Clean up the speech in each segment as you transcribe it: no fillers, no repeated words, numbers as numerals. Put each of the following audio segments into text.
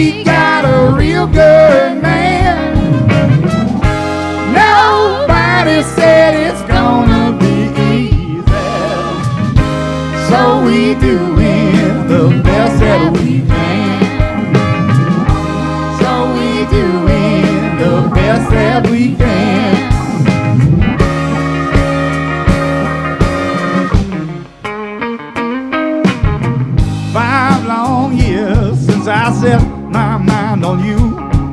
she got a real good man. Nobody said it's gonna be easy, so we doing the best that we can. So we doing the best that we can. I set my mind on you.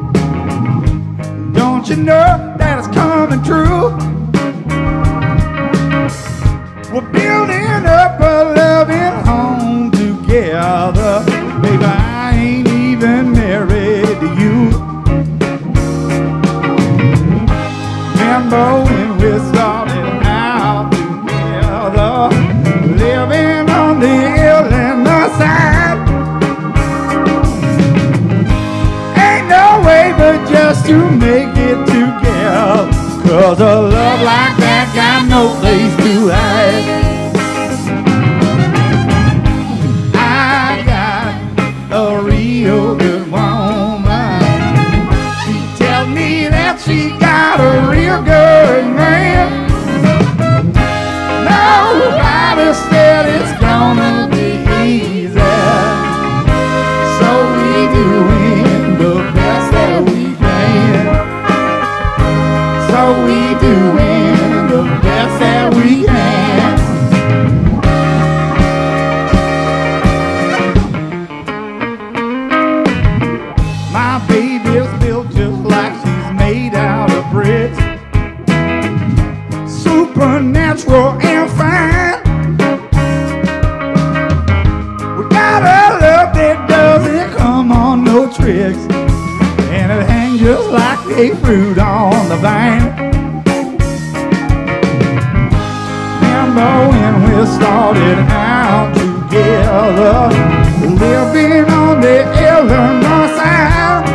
Don't you know that it's coming true? We're building up a loving home together. Baby, I ain't even married to you. Remember when we started out together, living on the Illinois side? But just to make it together, 'cause a love like that got no place to hide. I got a real good woman. She tells me that she got a real good man. Nobody said it's gonna be easy, so we doing the best that we can. So we doing the best that we can. My baby's built just like she's made out of bricks, supernatural and fine. We got a love that doesn't come on no tricks, and it hangs just like a fruit on the vine. Remember when we started out together, living on the Illinois side?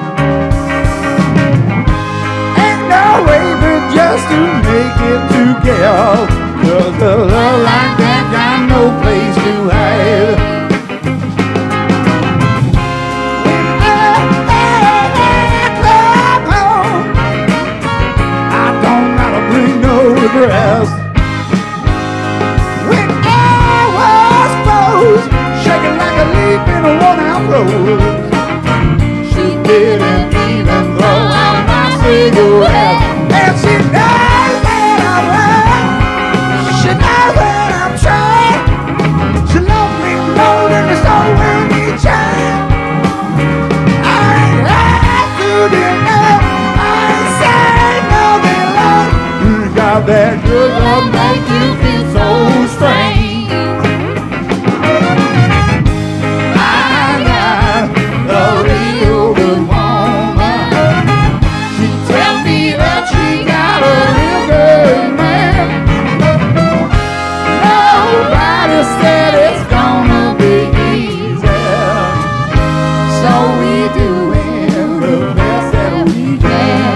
Ain't no way but just to make it together, 'cause a love like that got no place to hide. Regrets. When I was closed, shaking like a leaf in a worn-out rose, she didn't even throw out my cigarette. And she knows that I'm right. She knows that I'm trying. She loves me more than the soul when we child. I ain't had to deny. I ain't saying nothing like got that good love make you feel so strange. I got a real good woman. She tell me that she got a real good man. Nobody said it's gonna be easy, so we doing the best that we can.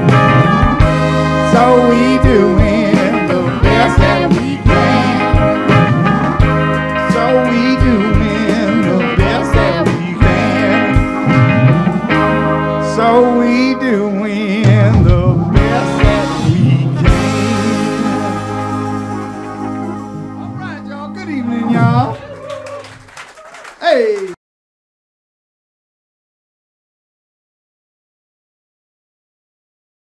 So we doing the best that we can. So we doing the best that we can. So we doing the best that we can. All right, y'all. Good evening, y'all. Hey.